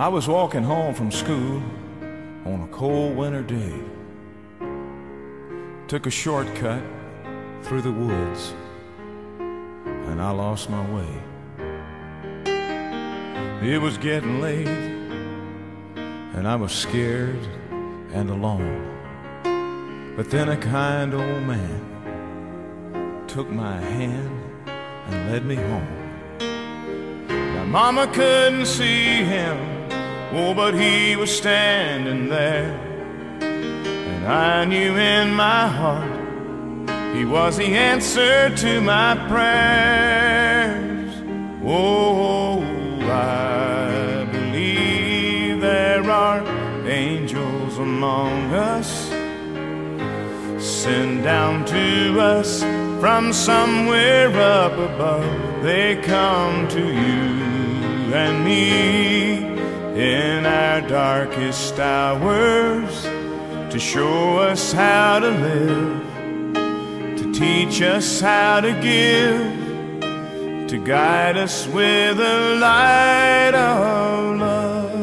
I was walking home from school on a cold winter day. Took a shortcut through the woods, and I lost my way. It was getting late, and I was scared and alone. But then a kind old man took my hand and led me home. Now Mama couldn't see him, oh, but he was standing there. And I knew in my heart he was the answer to my prayers. Oh, I believe there are angels among us, sent down to us from somewhere up above. They come to you and me in our darkest hours to show us how to live, to teach us how to give, to guide us with the light of love.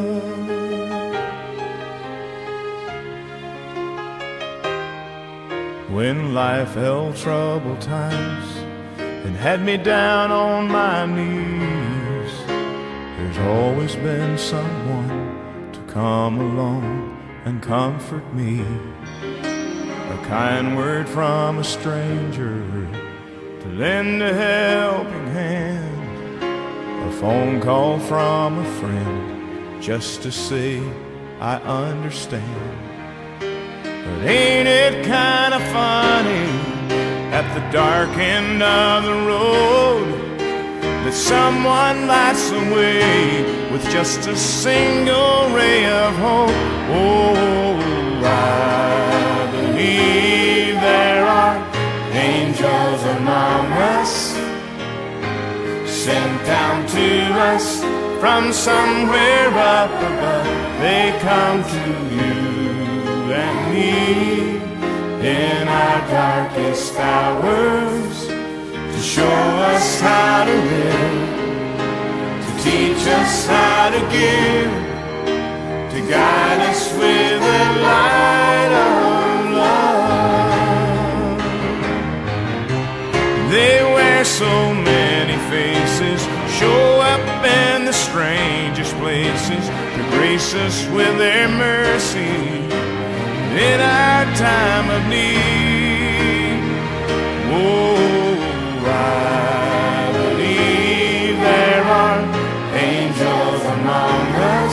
When life held troubled times and had me down on my knees, there's always been someone to come along and comfort me. A kind word from a stranger to lend a helping hand, a phone call from a friend just to say I understand. But ain't it kind of funny at the dark end of the road that someone lights the way with just a single ray of hope? Oh, I believe there are angels among us, sent down to us from somewhere up above. They come to you and me in our darkest hours to show us how to live, to teach us how to give, to guide us with the light of love. They wear so many faces, show up in the strangest places to grace us with their mercy in our time of need. Oh, I believe there are angels among us,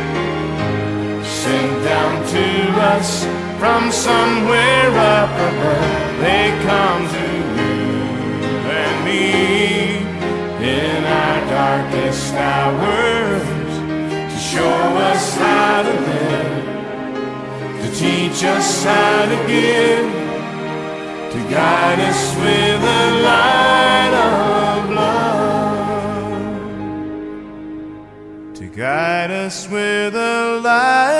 sent down to us from somewhere up above. They come to you and me in our darkest hours to show us how to live, to teach us how to give, to guide us with the light of love, to guide us with the light